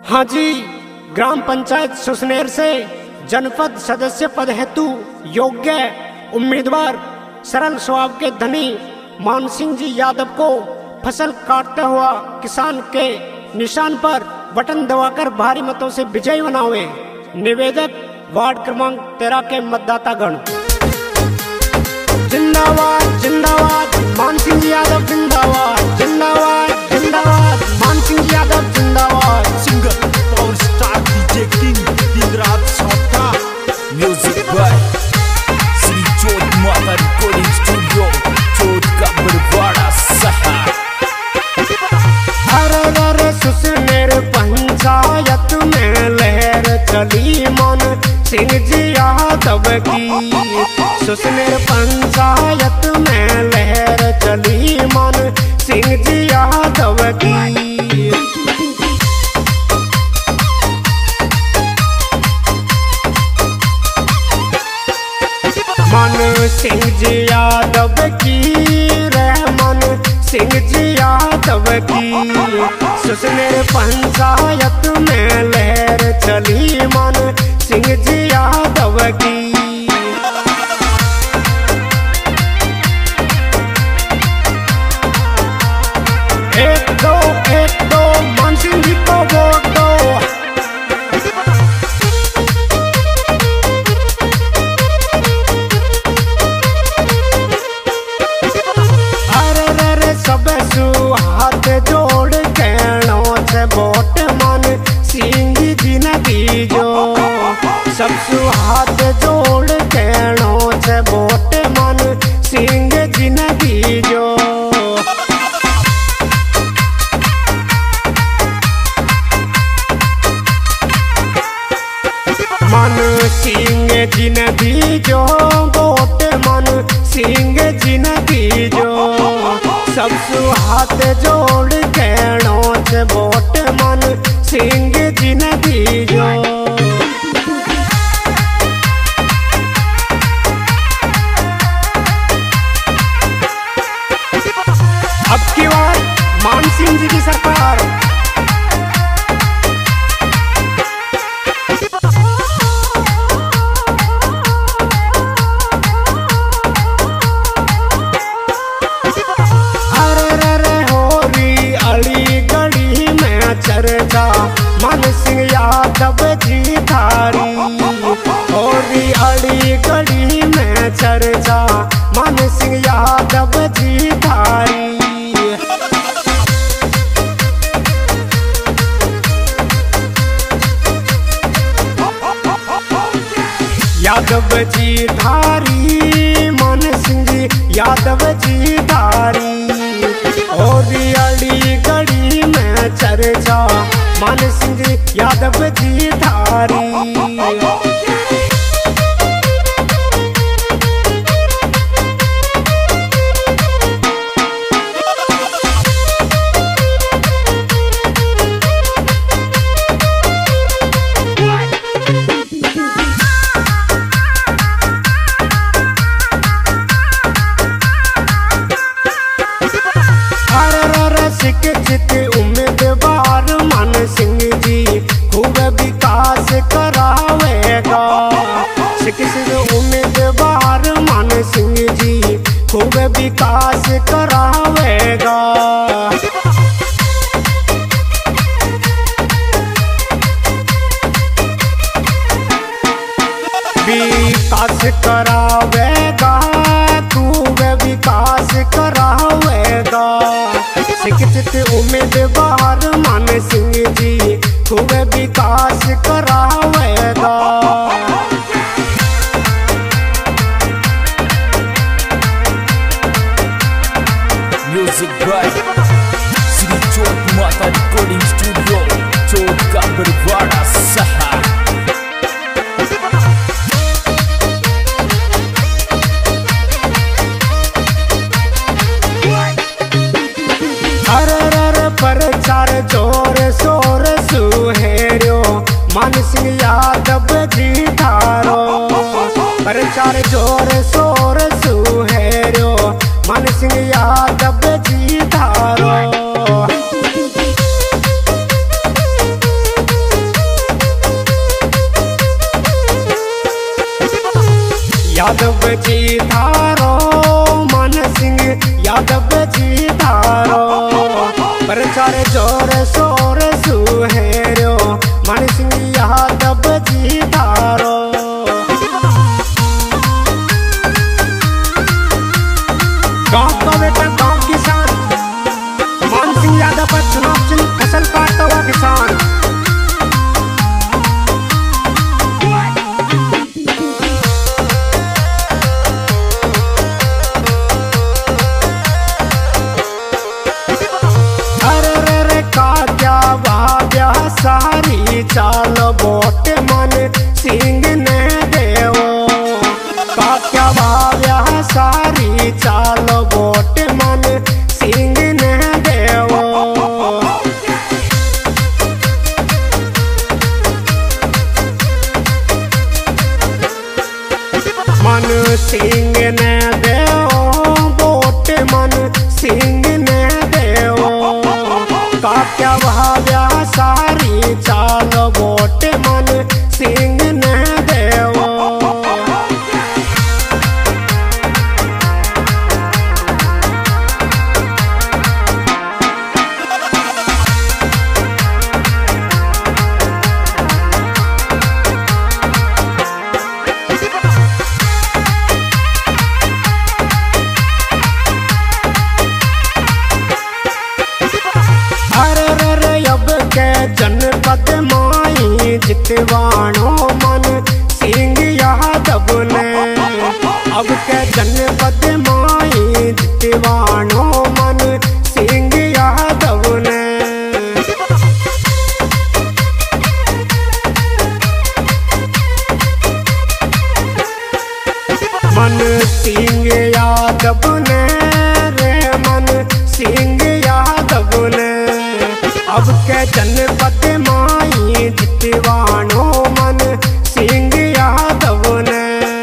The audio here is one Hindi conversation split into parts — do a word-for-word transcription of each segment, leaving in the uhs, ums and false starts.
हाँ जी, ग्राम पंचायत सुसनेर से जनपद सदस्य पद हेतु योग्य उम्मीदवार सरल स्वभाव के धनी मान सिंह जी यादव को फसल काटता हुआ किसान के निशान पर बटन दबाकर भारी मतों से विजयी बनावे। निवेदक वार्ड क्रमांक तेरह के मतदाता गण। जिंदाबाद जिंदाबाद मान सिंह यादव, जिंदाबाद जिंदाबाद जिंदाबाद मान सिंह यादव, जिंदाबाद। Singer power star DJ king दिन रात सौता। म्यूजिक बाय श्री चोट माता रिकॉर्डिंग स्टूडियो, चोट का बरवाड़ा सहा। अरे अरे सुसनेर पंचायत में लहर चली मान सिंह जी यादव की। सुसनेर पंचायत में लहर चली मान सिंह जी यादव की। मन सिंह जी यादव की रहमान सिंह जी यादव की। सुसनेर पंचायत में लहर चली मान सिंह जी यादव की। एक दो एक दो मान सिंह जी को वोट दो। हाथ जोड़ कहनो से वोट मान सिंह जी न दीजो। सब हाथ जोड़ कहनो से वोट मान सिंह जी न दीजो। मन सिंह जी न दीजो, वोट मन सिंह जी न दीजो। सब हाथ जोड़ कहनो से वोट मन सिंह जी न दीजो। अब की बार मान सिंह जी की सरकार। चर्चा मान सिंह यादव जी थारी। होरी अड़ी गड़ी में चर्चा मान सिंह यादव जी थारी। यादव जी धारी मान सिंह जी यादव जी धारी। होरी अड़ी गड़ी में चर्चा मान सिंह यादव जी धारी। शिक्षित उम्मीदवार मान सिंह जी खूब विकास करावेगा। शिक्षित उम्मीदवार मान सिंह जी खूब विकास करावेगा। विकास करावेगा, खूब विकास करावेगा। शिक्षित उम्मीदवार मान सिंह जी खूब विकास करावेगा। म्यूजिक बाय श्री चोट माता रिकॉर्डिंग स्टूडियो, चोट का बरवाड़ा सहा। प्रचार जोर शोर सुहेरो मान सिंह यादव जी थारो। प्रचार जोर शोर सुहेरो मान सिंह यादव जी थारो। यादव जी धारो मान सिंह यादव जी धारो प्रचार जोर शोर सुहेरो मान सिंह यादव जी धारो गांव का बेटा गांव किसान मान सिंह यादव पर चुनाव चिन्ह फसल काटता हुआ किसान। सारी चाल वोट मन सिंह ने देवो का क्या भाव्या सारी चाल वोट मन सिंह ने देवो मन सिंह ने देवो वोट मन सिंह ने देवो का क्या भाव्या सारी चाल वोट मन सिंह ने देवो जनपद माई जितवाणो मन सिंह यादव ने अब के जनपद माई जितवाणो मन सिंह यादव ने मन सिंह यादव ने रे मन सिंह यादव ने अब के जनपद माई जितवाणो मन सिंह यादव ने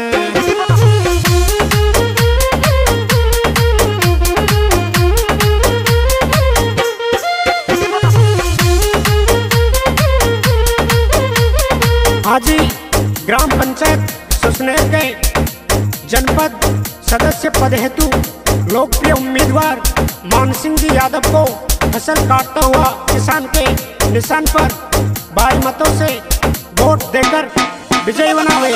आज ग्राम पंचायत सुसनेर के जनपद सदस्य पद हेतु लोकप्रिय उम्मीदवार मान सिंह जी यादव को फसल काटता हुआ किसान के निशान पर भारी मतों से वोट देकर विजयी बनावे।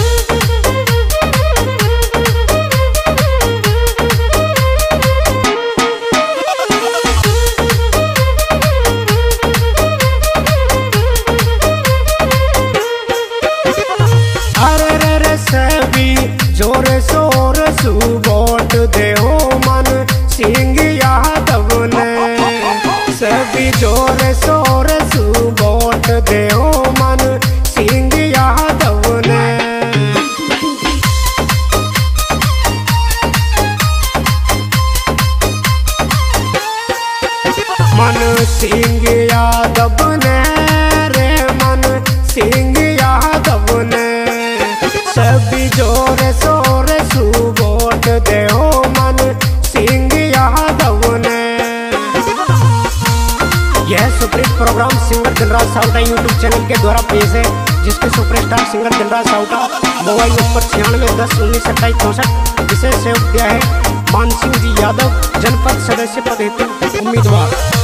अरे रे रे सभी जोर शोर सु वोट दे हो मन सिंह यादव ने सभी जोर शोर सु वोट दे हो मन सिंह यादव ने मन सिंह यादव ने रे मन सिंह यादव ने सभी जोर शोर सु वोट दे हो मन सिंह यादव ने। यह superhit programme singer Dilraj Savta YouTube channel के द्वारा पेश है, जिसके superstar singer Dilraj Savta mobile number छियानवे दस उन्नीस सत्ताईस चौसठ विशेष सहयोग दिया है मान सिंह जी यादव जनपद सदस्य पद हेतु उम्मीदवार।